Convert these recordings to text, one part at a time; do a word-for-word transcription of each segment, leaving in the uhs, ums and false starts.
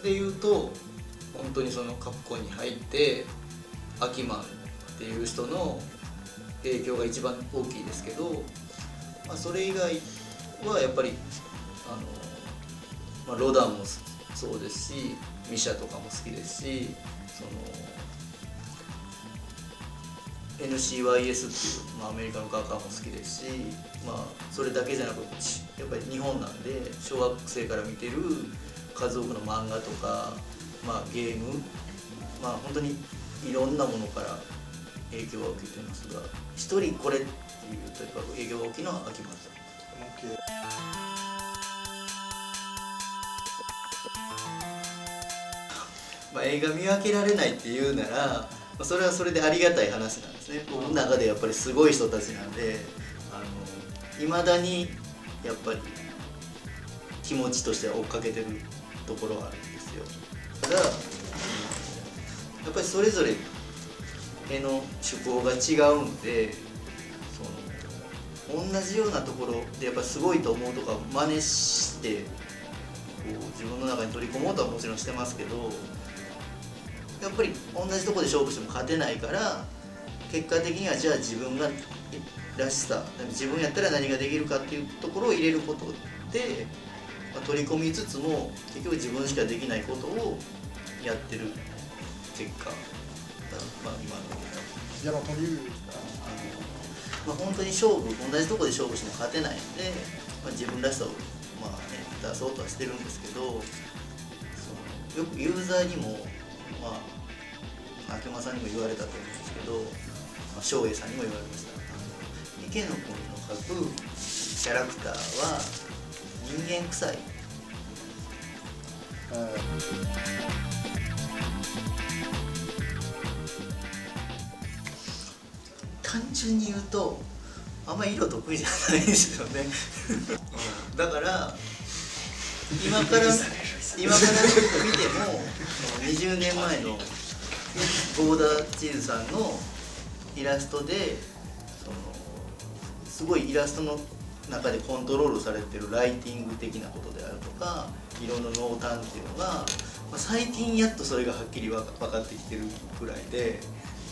で言うと本当にそのカプコンに入ってアキマンっていう人の影響が一番大きいですけど、まあ、それ以外はやっぱりあの、まあ、ロダンもそうですしミシャとかも好きですし、その エヌシーワイエス っていう、まあ、アメリカの画家も好きですし、まあ、それだけじゃなくやっぱり日本なんで小学生から見てる数多くの漫画とか、まあ、ゲーム、まあ本当にいろんなものから影響を受けてますが、一人これっていうとやっぱ影響が大きいのは秋元さん。まあ、映画見分けられないっていうならそれはそれでありがたい話なんですね。僕の中でやっぱりすごい人たちなんで、いまだにやっぱり気持ちとしては追っかけてるところはあるんですよ。ただやっぱりそれぞれ絵の手法が違うので、その同じようなところでやっぱりすごいと思うとか真似してこう自分の中に取り込もうとはもちろんしてますけど、やっぱり同じところで勝負しても勝てないから、結果的にはじゃあ自分がらしさ、自分やったら何ができるかっていうところを入れることで、まあ、取り込みつつも結局自分しかできないことをやってる結果、まあ、今のじゃあというまあ本当に勝負同じところで勝負しても勝てないので、まあ、自分らしさを、まあね、出そうとはしてるんですけど、そのよくユーザーにもまあ秋山さんにも言われたと思うんですけど、まあ、翔英さんにも言われました。池野君の描くキャラクターは人間臭い。単純に言うとあんまり色得意じゃないんですよねだから今から今から見てもにじゅうねんまえのボーダーチーズさんのイラストで、そのすごいイラストの中でコントロールされてるライティング的なことであるとか色の濃淡っていうのが、まあ、最近やっとそれがはっきり分かってきてるぐらいで。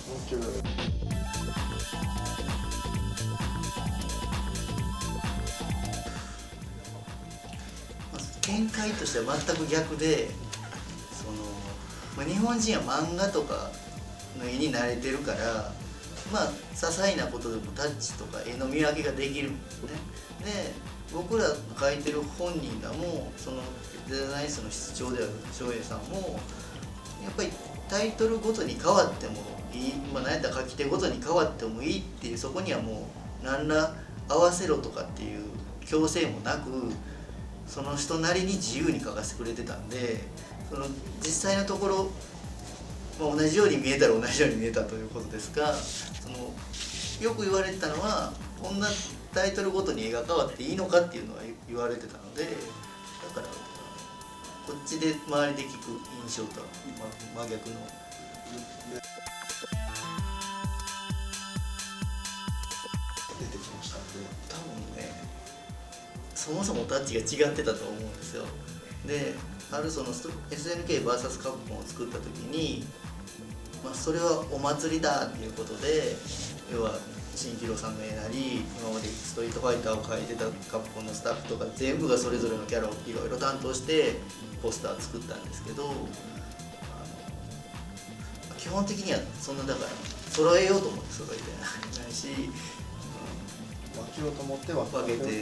見解としては全く逆で、その、まあ、日本人は漫画とかの絵に慣れてるから、まあ些細なことでもタッチとか絵の見分けができるんですね。で僕ら描いてる本人らもそのデザイン室の室長である翔英さんもやっぱりタイトルごとに変わってもいい、まあ、何やったら書き手ごとに変わってもいいっていう、そこにはもう何ら合わせろとかっていう強制もなく、その人なりに自由に書かせてくれてたんで、その実際のところ、まあ、同じように見えたら同じように見えたということですが、そのよく言われてたのはこんなタイトルごとに絵が変わっていいのかっていうのは言われてたので、だからこっちで周りで聞く印象とは真逆の。 出てきましたんで、 多分ねそもそもタッチが違ってたと思うんですよ。であるその エスエヌケーブイエス カプコンを作った時に、まあ、それはお祭りだっていうことで、要は新一郎さんの絵なり今までストリートファイターを描いてたカプコンのスタッフとか全部がそれぞれのキャラをいろいろ担当してポスター作ったんですけど、あの基本的にはそんなだから揃えようと思って揃えてないし、 分けようと思って分分けてない。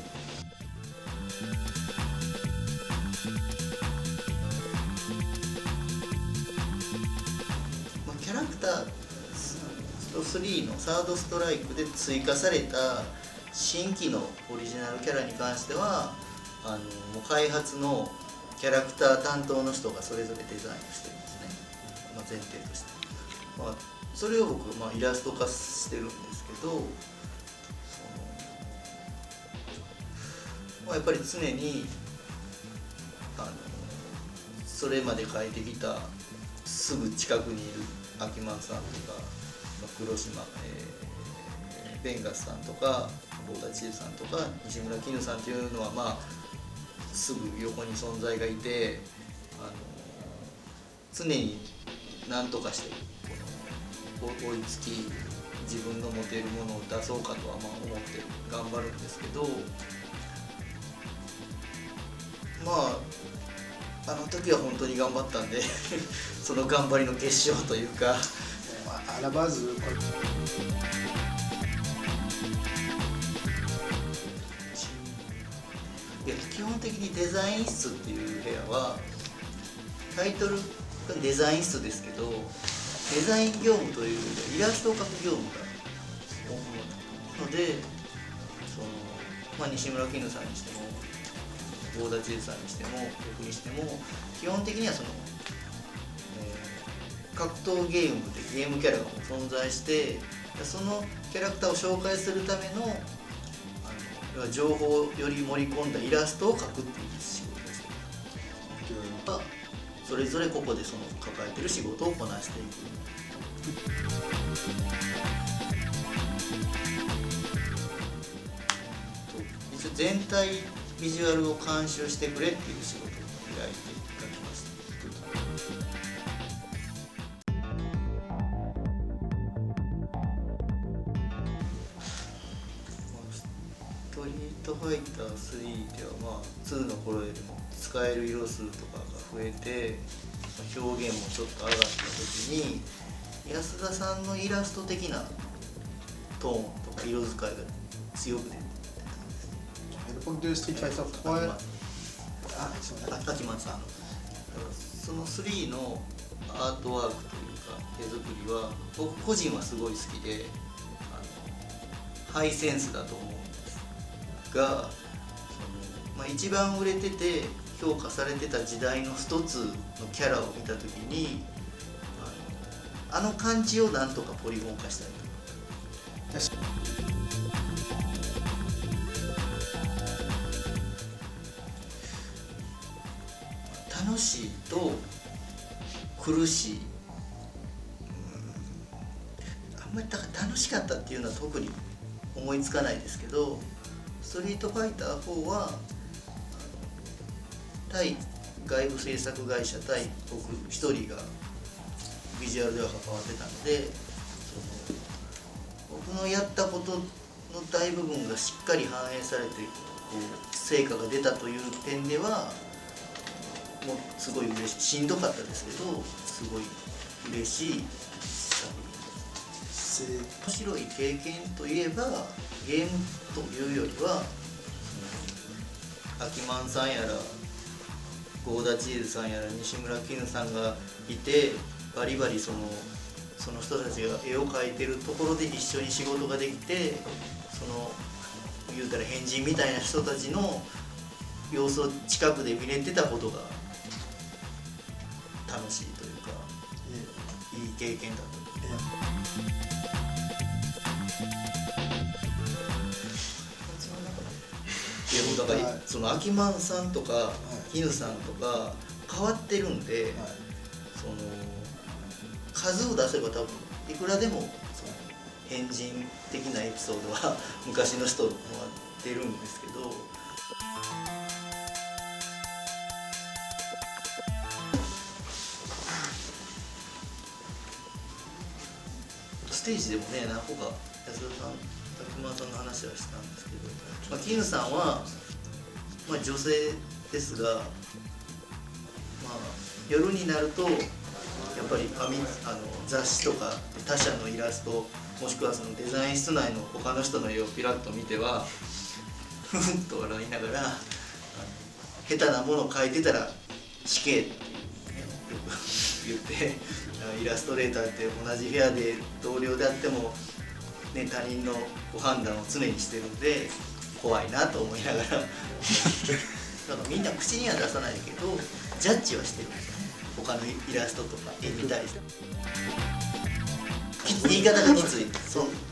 キャラクタースリーのサードストライクで追加された新規のオリジナルキャラに関しては、あのもう開発のキャラクター担当の人がそれぞれデザインしてるんですね、まあ、前提として、まあ、それを僕、まあ、イラスト化してるんですけど、その、まあ、やっぱり常にあのそれまで描いてきたすぐ近くにいる秋満さんとか黒島、えー、ベンガスさんとかボーダーチーズさんとか西村絹さんっていうのはまあすぐ横に存在がいて、あの常に何とかしてこの追いつき自分の持てるものを出そうかとはまあ思って頑張るんですけど、まああの時は本当に頑張ったんでその頑張りの結晶というかアラバーズこれいや基本的にデザイン室っていう部屋はタイトルがデザイン室ですけど、デザイン業務というイラストを描く業務が主なので、その、まあ、西村絹さんにしても合田千恵さんにしても僕にしても基本的にはその、えー、格闘ゲームでゲームキャラがもう存在してそのキャラクターを紹介するための情報をより盛り込んだイラストを描くっていう仕事です。それぞれここでその抱えてる仕事をこなしていく。一応全体ビジュアルを監修してくれっていう仕事を依頼いただきました。ストリートファイタースリーではまあツーの頃よりも使える色数とかが増えて表現もちょっと上がった時に安田さんのイラスト的なトーンとか色使いが強く出て僕でストリートファイターフォーあ、 秋松さんそのスリーのアートワークというか手作りは僕個人はすごい好きであのハイセンスだと思うんですが、その、まあ、一番売れてて評価されてた時代の一つのキャラを見た時にあの、あの感じをなんとかポリゴン化したいと。楽しいと苦しい、あんまりだから楽しかったっていうのは特に思いつかないですけど、ストリートファイターフォーは対外部制作会社対僕一人がビジュアルでは関わってたので、その僕のやったことの大部分がしっかり反映されてこう成果が出たという点ではもうすごい嬉しい、しんどかったですけどすごい嬉しい作品です。面白い経験といえばゲームというよりはアキマンさんやら合田千恵さんやら西村絹さんがいてバリバリそのその人たちが絵を描いてるところで一緒に仕事ができて、その言うたら変人みたいな人たちの様子を近くで見れてたことが楽しいというか、いい経験だったと。いやもうだから、はい、そのアキマンさんとか絹さんとか変わってるんで、はい、その数を出せば多分いくらでもその変人的なエピソードは昔の人も出るんですけど。ステージでもね何個か安田さん、滝間さんの話はしたんですけど、まあ、絹さんは、まあ、女性ですが、まあ、夜になるとやっぱり紙あの雑誌とか他社のイラストもしくはそのデザイン室内の他の人の絵をピラッと見てはふふんと笑いながら下手なものを描いてたら死刑っていう、ね、よく言ってイラストレーターって同じ部屋で同僚であっても、ね、他人のご判断を常にしてるんで怖いなと思いながらだからみんな口には出さないけどジャッジはしてるんですよね、他のイラストとか絵に対して。言い方がきつい。そう